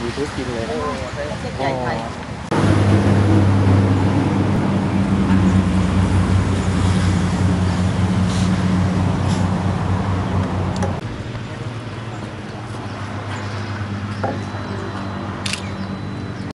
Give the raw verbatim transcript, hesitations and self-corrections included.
ยูทูบกินเลยนะใหญ่ไทย